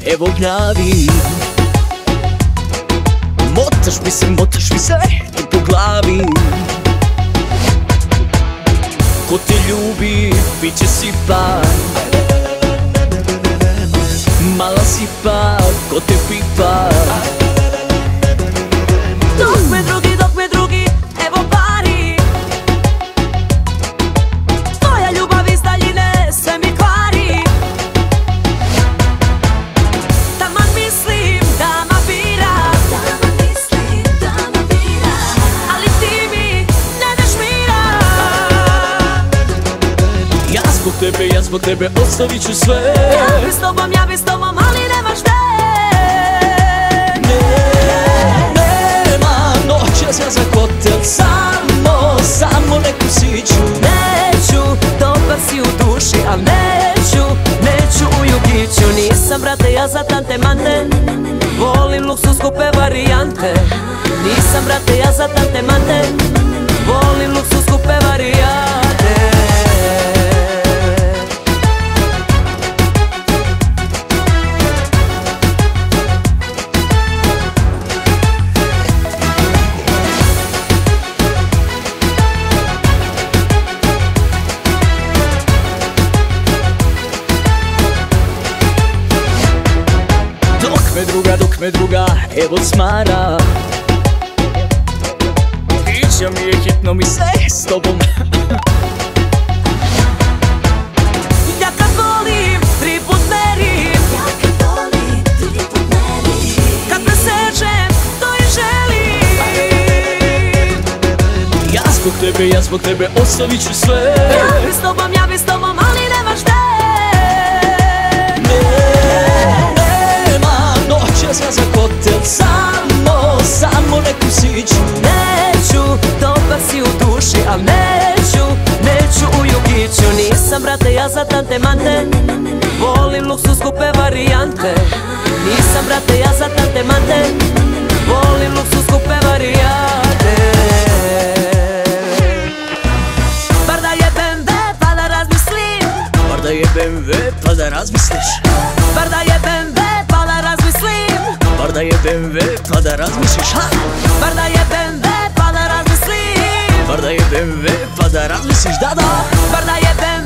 evo gnjavi. Motaš mi se tu po glavi. Ko te ljubi, bit će sipa. Mala sipa, ko te pipa. Dok me drugi, evo pari. Tvoja ljubav iz daljine sve mi kvari. Taman mislim da ma bira. Ali ti mi ne daš mira. Ja zbog tebe ostavit ću sve. Ja bi s tobom, ali nemaš te. Nema noćas ja za hotel, samo neku siću. Neću, dobar si u duši, al neću u jugiću. Nisam brate ja za tante mante, volim luksuz skupe varijante. Nisam brate ja za tante mante, volim luksuz skupe varijante. Dok me druga evo smara. Ića mi je hitno mi se s tobom. Ja kad volim, 3 put merim. Kad presežem, to i želim. Ja zbog tebe ostavit ću sve. Ja bi s tobom, ali nemaš te. Ja za hotel, samo neku siću. Neću, dobar si u duši, al neću u jugiću. Nisam brate ja za tante mante, volim luksuz skupe varijante. Nisam brate ja za tante mante, volim luksuz skupe varijante. Bar da je BMW pa da razmislim. Bar da je BMW pa da razmisliš. Bar da je BMW pa da razmislim. Bar da je BMW pa da razmisliš. Bar da je BMW pa da razmislim. Bar da je BMW pa da razmisliš, da. Bar da je BMW